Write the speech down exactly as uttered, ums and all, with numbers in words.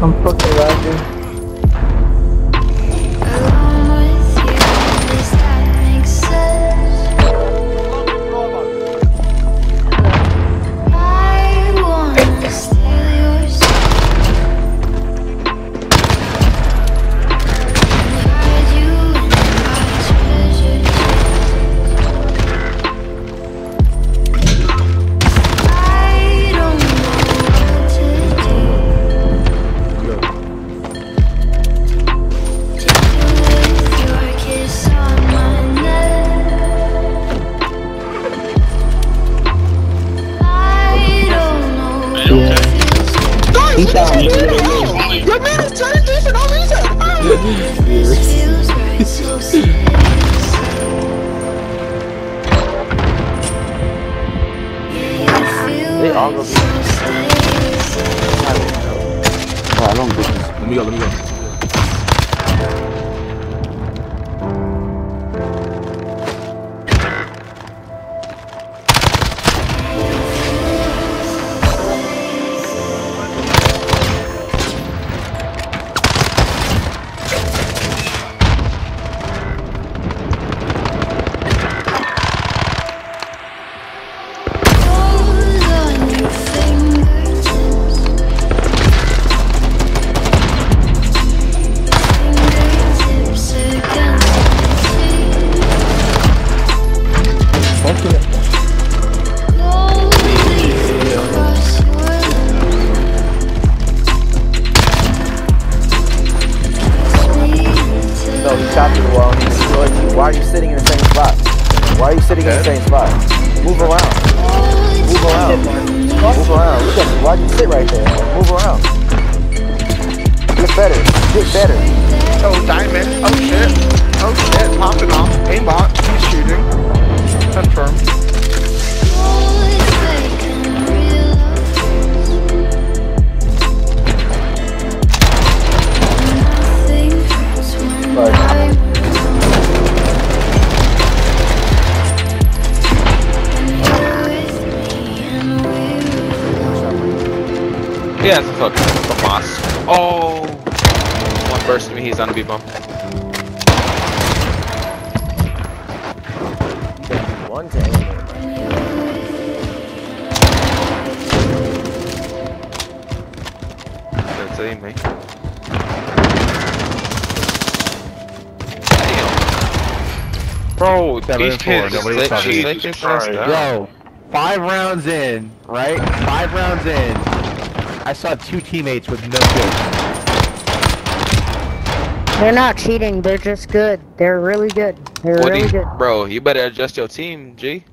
I'm fucking laughing. He thought me. Your man is turning this for no reason. They all gonna be. Oh, I don't think. Let me go, let me go. No, he shot through the wall and he destroyed you. Why are you sitting in the same spot? Why are you sitting in the same spot? Move around. Move around. Move around. Look at me. Why'd you sit right there? Move around. Get better. Get better. Oh, diamond. Oh shit. Oh shit. Popping off. Aimbot. He's shooting. Confirm. Yeah, it's a fucking a moss. Oh! One burst to me, he's on the B-bomb. One to aim it. That's aim, mate. Damn. Bro, these kids glitchy. Yo, five rounds in, right? Five rounds in. I saw two teammates with no kills. They're not cheating, they're just good. They're really good. They're What really you, good. Bro, you better adjust your team, G.